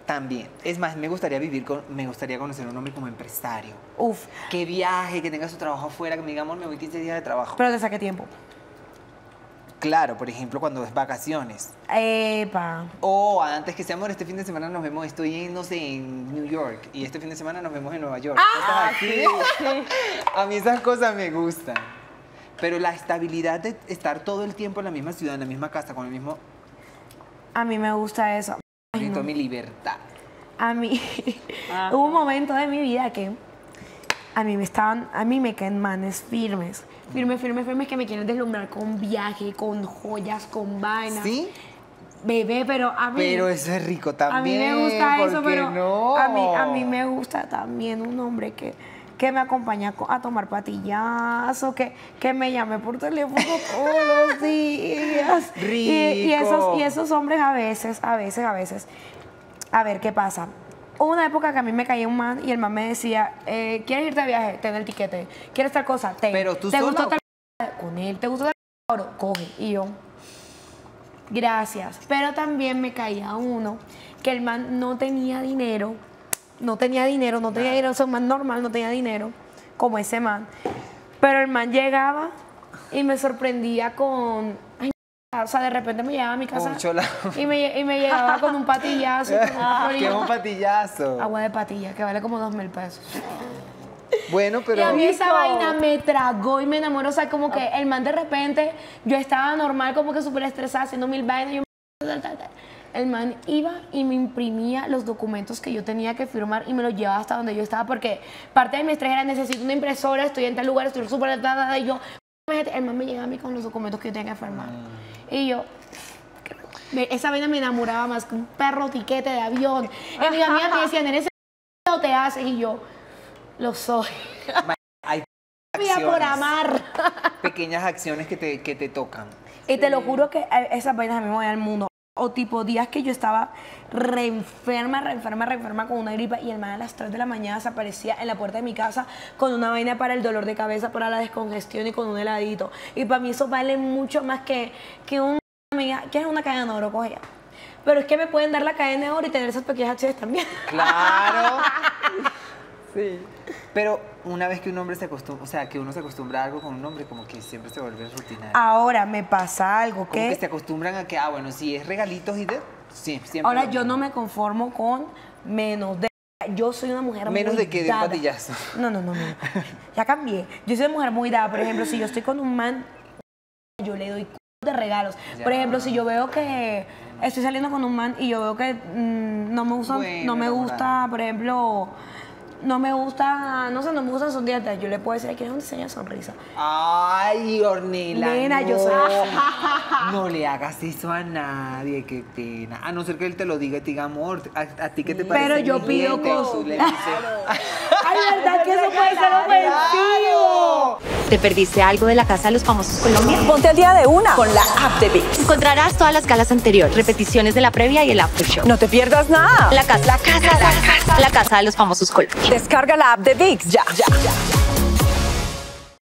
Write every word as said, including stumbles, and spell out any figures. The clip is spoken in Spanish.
También. Es más, me gustaría vivir con, me gustaría conocer a un hombre como empresario. Uf. Que viaje, que tenga su trabajo afuera, que me diga, amor, me voy quince días de trabajo. Pero te saque tiempo. Claro, por ejemplo, cuando es vacaciones. Epa. O antes que sea, amor, este fin de semana nos vemos, estoy en, no sé, en New York. Y este fin de semana nos vemos en Nueva York. Ah, Cosas así. A mí esas cosas me gustan. Pero la estabilidad de estar todo el tiempo en la misma ciudad, en la misma casa, con el mismo... A mí me gusta eso. Ay, Necesito no. mi libertad. A mí, hubo un momento de mi vida que a mí me estaban, a mí me caen manes firmes, firmes, firmes, firmes, que me quieren deslumbrar con viaje, con joyas, con vainas. ¿Sí? Bebé, pero a mí... Pero eso es rico también. A mí me gusta ¿por eso, qué pero no? a, mí, a mí me gusta también un hombre que, que me acompaña a tomar patillazo, que, que me llame por teléfono todos los días. Rico. Y, y, esos, y esos hombres a veces, a veces, a veces... A ver, ¿qué pasa? Hubo una época que a mí me caía un man y el man me decía, eh, ¿quieres irte de viaje? Ten el tiquete. ¿Quieres tal cosa? Ten. Pero tú ¿Te sola gustó o tal con él? ¿Te gustó tal oro? Coge. Y yo, gracias. Pero también me caía uno que el man no tenía dinero, no tenía dinero, no tenía dinero, o sea, un man normal no tenía dinero, como ese man. Pero el man llegaba y me sorprendía con... Ay, o sea, de repente me llegaba a mi casa y me, y me llegaba con un patillazo. Y con una ¿Qué es un patillazo? Agua de patilla, que vale como dos mil pesos. Bueno, pero... Y a mí esa vaina me tragó y me enamoró. O sea, como que el man de repente, yo estaba normal, como que súper estresada, haciendo mil vainas. Yo... El man iba y me imprimía los documentos que yo tenía que firmar y me los llevaba hasta donde yo estaba, porque parte de mi estrés era, necesito una impresora, estoy en tal lugar, estoy súper... Y yo... El man me llegaba a mí con los documentos que yo tenía que firmar. Y yo, esa vaina me enamoraba más que un perro tiquete de avión. Y mi amiga me decía, en ese no te haces. Y yo, lo soy. Hay Mira, por amar. Pequeñas acciones que te, que te tocan. Y te lo juro que esas vainas a mí me mueven al mundo. O tipo días que yo estaba reenferma, reenferma, reenferma con una gripa y el man a las tres de la mañana se aparecía en la puerta de mi casa con una vaina para el dolor de cabeza, para la descongestión y con un heladito. Y para mí eso vale mucho más que, que un... ¿Qué es una cadena de oro? Coge ya. Pero es que me pueden dar la cadena de oro y tener esas pequeñas acciones también. Claro. Sí. Pero una vez que un hombre se acostumbra, o sea, que uno se acostumbra a algo con un hombre, como que siempre se vuelve rutinario. Ahora me pasa algo como que... que se acostumbran a que, ah, bueno, si es regalitos y de... Sí, siempre. Ahora yo no me conformo con menos de... Yo soy una mujer menos muy de que de dada. patillazo. No, no, no, no. Ya cambié. Yo soy una mujer muy dada. Por ejemplo, si yo estoy con un man, yo le doy de regalos. Ya. Por ejemplo, si yo veo que estoy saliendo con un man y yo veo que mmm, no me gusta, Bueno, no me enamorada. gusta, por ejemplo, no me gusta, no sé, no me gustan sus dientes, yo le puedo decir, ¿quieres un diseño de sonrisa? Ay, Ornella, Nena, no. yo soy... No le hagas eso a nadie, qué pena. A no ser que él te lo diga y te diga, amor, ¿a, a ti qué te parece? Pero yo mi pido diente? Y tú cosas. le dices, Ay, ¿verdad que eso puede ser ofensivo? ¿Te perdiste algo de la Casa de los Famosos Colombia? Ponte al día de una con la app de ViX. Encontrarás todas las galas anteriores, repeticiones de la previa y el after show. No te pierdas nada. La casa, la casa, la casa, la casa de los Famosos Colombia. Descarga la app de ViX ya, ya, ya.